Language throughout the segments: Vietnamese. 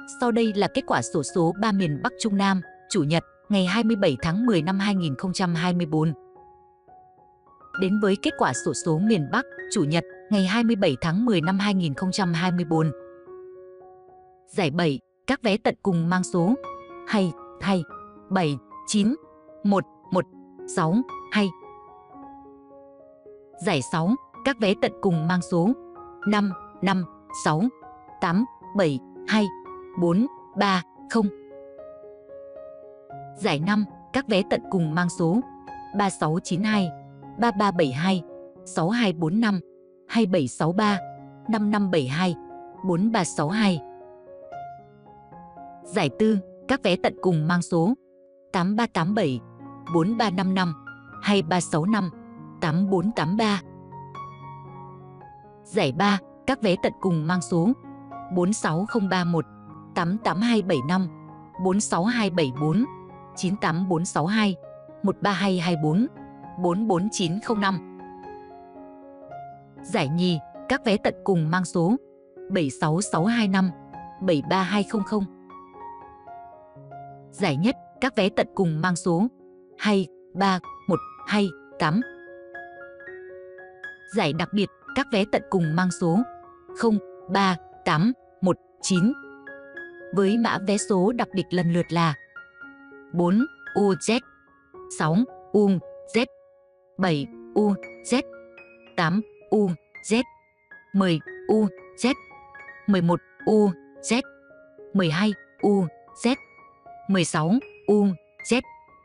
Sau đây là kết quả xổ số 3 miền Bắc Trung Nam, Chủ nhật, ngày 27 tháng 10 năm 2024. Đến với kết quả xổ số miền Bắc, Chủ nhật, ngày 27 tháng 10 năm 2024. Giải 7, các vé tận cùng mang số hay 7 9 1 1 6 2. Giải 6, các vé tận cùng mang số 5 5 6 8 7 2 4 3 0. Giải 5, các vé tận cùng mang số 3692 3372 6245 2763 5572 4362. Giải 4, các vé tận cùng mang số 8387 4355 2365 8483. Giải 3, các vé tận cùng mang số 46031 88275 46274 98462 13224 44905. Giải nhì, các vé tận cùng mang số 76625 73200. Giải nhất, các vé tận cùng mang số 23128. Giải đặc biệt, các vé tận cùng mang số 03819. Với mã vé số đặc biệt lần lượt là 4 UZ, 6 UZ, 7 UZ, 8 UZ, 10 UZ, 11 UZ, 12 UZ, 16 UZ.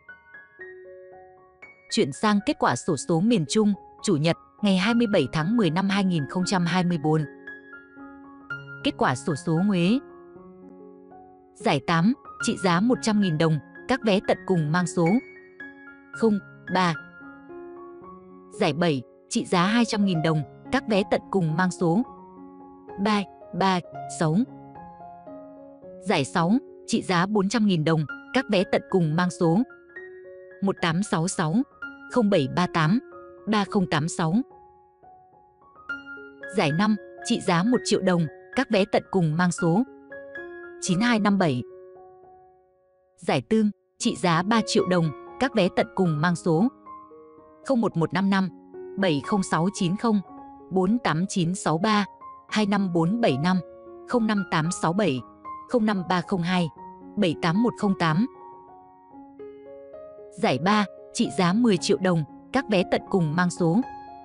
Chuyển sang kết quả xổ số miền Trung, Chủ nhật, ngày 27 tháng 10 năm 2024. Kết quả xổ số Huế. Giải 8, trị giá 100.000 đồng, các vé tận cùng mang số 03. Giải 7, trị giá 200.000 đồng, các vé tận cùng mang số 336. Giải 6, trị giá 400.000 đồng, các vé tận cùng mang số 1866 0738 3086. Giải 5, trị giá 1 triệu đồng, các vé tận cùng mang số 9257. Giải 4, trị giá 3 triệu đồng, các vé tận cùng mang số 01155 70690 48963 25475 05867 05302 78108. Giải 3, trị giá 10 triệu đồng, các vé tận cùng mang số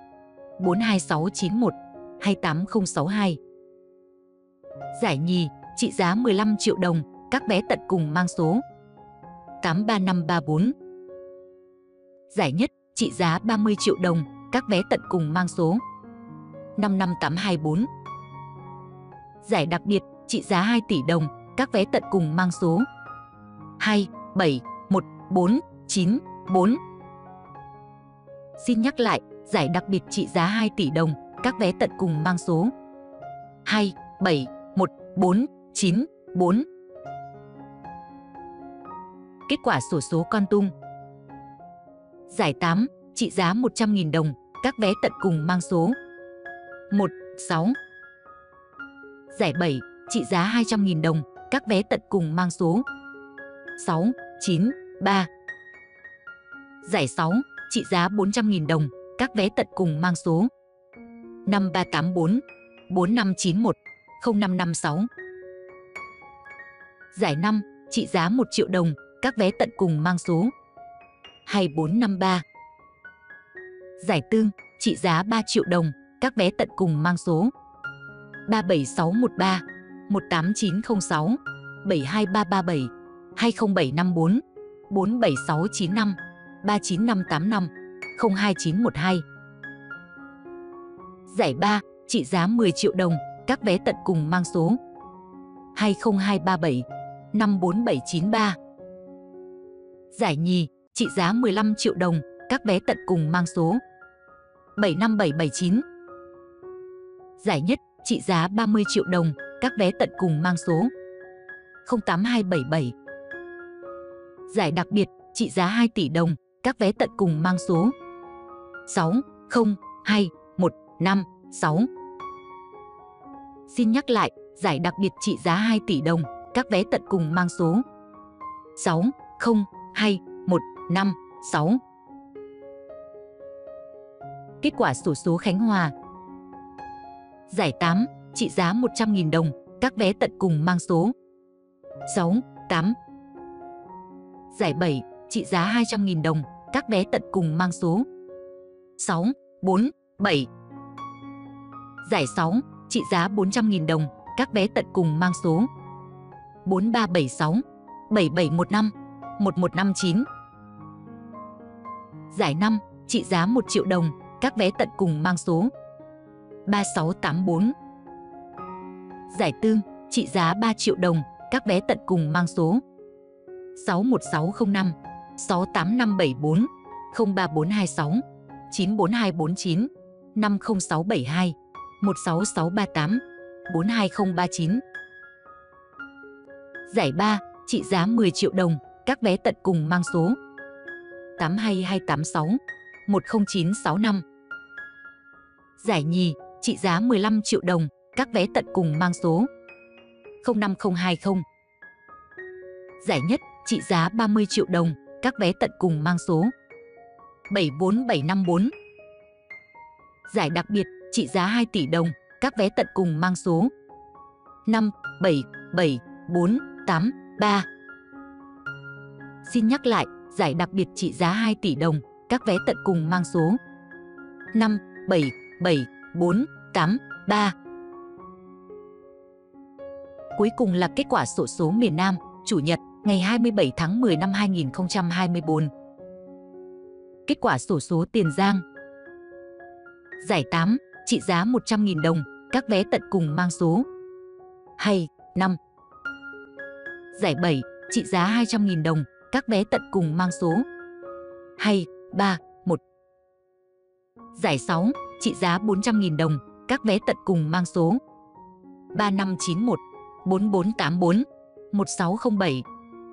42691 28062. Giải nhì, trị giá 15 triệu đồng, các vé tận cùng mang số 83534. Giải nhất, trị giá 30 triệu đồng, các vé tận cùng mang số 55824. Giải đặc biệt, trị giá 2 tỷ đồng, các vé tận cùng mang số 2714994. Xin nhắc lại, giải đặc biệt trị giá 2 tỷ đồng, các vé tận cùng mang số 2714994. Kết quả xổ số Con Tum. Giải 8, trị giá 100.000 đồng, các vé tận cùng mang số 16. Giải 7, trị giá 200.000 đồng, các vé tận cùng mang số 693. Giải 6, trị giá 400.000 đồng, các vé tận cùng mang số 5384 4591 0556. Giải 5, trị giá 1 triệu đồng, các vé tận cùng mang số 2453. Giải 4, trị giá 3 triệu đồng, các vé tận cùng mang số 37613 18906 72337 20754 47695 39585 02912. Giải 3, trị giá 10 triệu đồng, các vé tận cùng mang số 20237 54793. Giải nhì, trị giá 15 triệu đồng, các vé tận cùng mang số 75779. Giải nhất, trị giá 30 triệu đồng, các vé tận cùng mang số 08277. Giải đặc biệt, trị giá 2 tỷ đồng, các vé tận cùng mang số 602156. Xin nhắc lại, giải đặc biệt trị giá 2 tỷ đồng, các vé tận cùng mang số 6, 0, 2, 1, 5, 6. Kết quả xổ số Khánh Hòa. Giải 8, trị giá 100.000 đồng, các vé tận cùng mang số 6, 8. Giải 7, trị giá 200.000 đồng, các vé tận cùng mang số 6, 4, 7. Giải 6, trị giá 400.000 đồng, các vé tận cùng mang số 4376, 7715, 1159. Giải 5, trị giá 1 triệu đồng, các vé tận cùng mang số 3684. Giải 4, trị giá 3 triệu đồng, các vé tận cùng mang số 61605, 68574, 03426, 94249, 50672, 16638, 42039. Giải 3, trị giá 10 triệu đồng, các vé tận cùng mang số 82286, 10965. Giải nhì, trị giá 15 triệu đồng, các vé tận cùng mang số 05020. Giải nhất, trị giá 30 triệu đồng, các vé tận cùng mang số 74754. Giải đặc biệt, trị giá 2 tỷ đồng, các vé tận cùng mang số 577483. Xin nhắc lại, giải đặc biệt trị giá 2 tỷ đồng, các vé tận cùng mang số 577483. Cuối cùng là kết quả xổ số miền Nam, Chủ nhật, ngày 27 tháng 10 năm 2024. Kết quả xổ số Tiền Giang. Giải 8, trị giá 100.000 đồng, các vé tận cùng mang số 25. Giải 7, trị giá 200.000 đồng, các vé tận cùng mang số 231. Giải 6, trị giá 400.000 đồng, các vé tận cùng mang số 3591, 4484, 1607.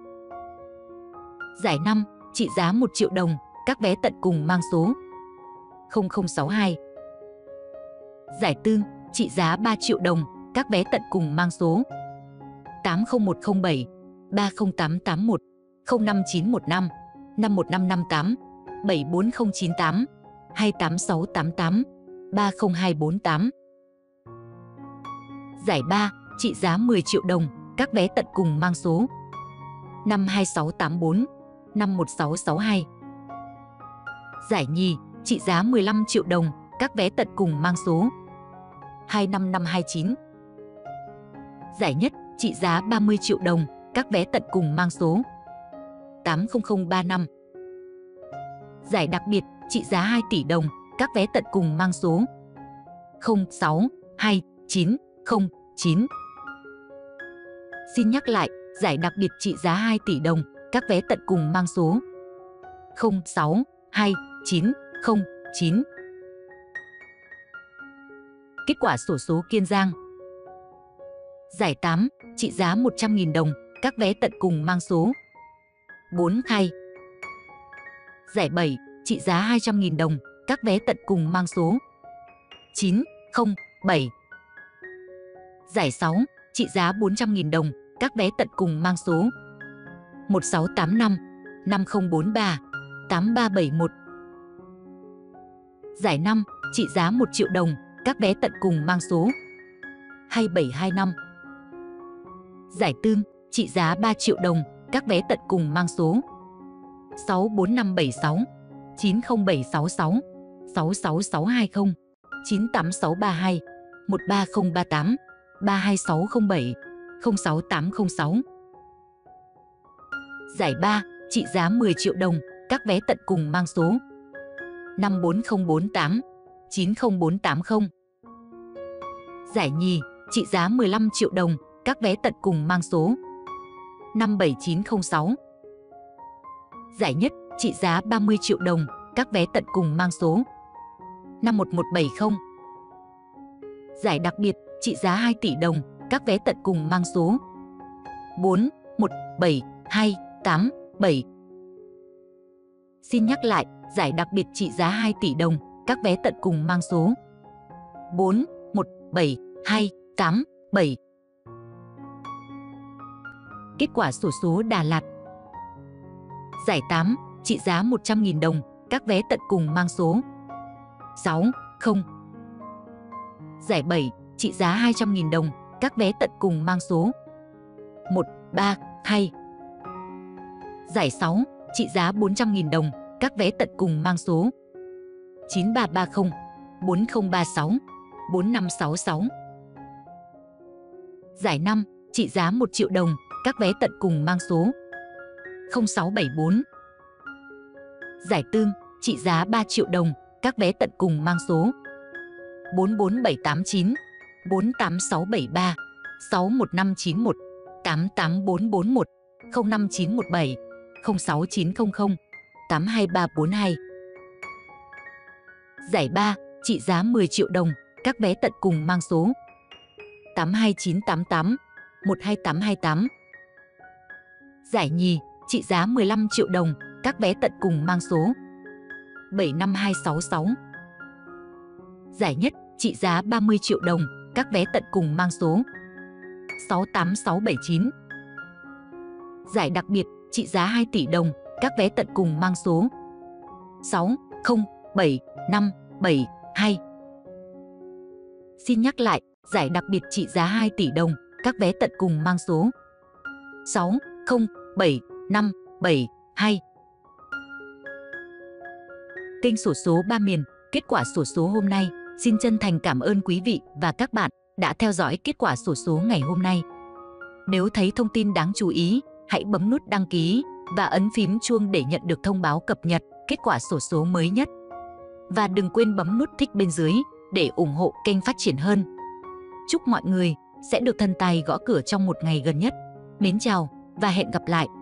Giải 5, trị giá 1 triệu đồng, các vé tận cùng mang số 0062. Giải 4, trị giá 3 triệu đồng, các vé tận cùng mang số 80107, 30881, 05915, 51558, 74098, 28688, 30248. Giải 3, trị giá 10 triệu đồng, các vé tận cùng mang số 52684, 51662. Giải nhì, trị giá 15 triệu đồng, các vé tận cùng mang số 25529. Giải nhất, trị giá 30 triệu đồng, các vé tận cùng mang số 80035. Giải đặc biệt, trị giá 2 tỷ đồng, các vé tận cùng mang số 062909. Xin nhắc lại, giải đặc biệt trị giá 2 tỷ đồng, các vé tận cùng mang số 062909. Kết quả xổ số Kiên Giang. Giải 8, trị giá 100.000 đồng, các vé tận cùng mang số 42. Giải 7, trị giá 200.000 đồng, các vé tận cùng mang số 907. Giải 6, trị giá 400.000 đồng, các vé tận cùng mang số 1685, 5043, 8371. Giải 5, trị giá 1 triệu đồng, các vé tận cùng mang số 2725. Giải 4, trị giá 3 triệu đồng, các vé tận cùng mang số 64576, 90766, 66620, 98632, 13038, 32607, 06806. Giải 3, trị giá 10 triệu đồng, các vé tận cùng mang số 54048, 90480. Giải nhì, trị giá 15 triệu đồng, các vé tận cùng mang số 57906. Giải nhất, trị giá 30 triệu đồng, các vé tận cùng mang số 51170. Giải đặc biệt, trị giá 2 tỷ đồng, các vé tận cùng mang số 417287. Xin nhắc lại, giải đặc biệt trị giá 2 tỷ đồng, các vé tận cùng mang số 417287. kết quả xổ số Đà Lạt. Giải 8, trị giá 100.000 đồng, các vé tận cùng mang số 6, 0. Giải 7, trị giá 200.000 đồng, các vé tận cùng mang số 1, 3, 2. Giải 6, trị giá 400.000 đồng, các vé tận cùng mang số 9330, 4036, 4566. Giải 5, trị giá 1 triệu đồng, các vé tận cùng mang số 0674. Giải tương, trị giá 3 triệu đồng, các vé tận cùng mang số 44789, 48673, 61591, 88441, 05917, 06900, 82342. Giải 3, trị giá 10 triệu đồng, các vé tận cùng mang số 82988, 12828. Giải nhì, trị giá 15 triệu đồng, các vé tận cùng mang số 75266. Giải nhất, trị giá 30 triệu đồng, các vé tận cùng mang số 68679. Giải đặc biệt, trị giá 2 tỷ đồng, các vé tận cùng mang số 607572. Xin nhắc lại, giải đặc biệt trị giá 2 tỷ đồng, các vé tận cùng mang số 607572. Kênh xổ số 3 miền, kết quả xổ số hôm nay. Xin chân thành cảm ơn quý vị và các bạn đã theo dõi kết quả xổ số ngày hôm nay. Nếu thấy thông tin đáng chú ý, hãy bấm nút đăng ký và ấn phím chuông để nhận được thông báo cập nhật kết quả xổ số mới nhất. Và đừng quên bấm nút thích bên dưới để ủng hộ kênh phát triển hơn. Chúc mọi người sẽ được thần tài gõ cửa trong một ngày gần nhất. Mến chào và hẹn gặp lại!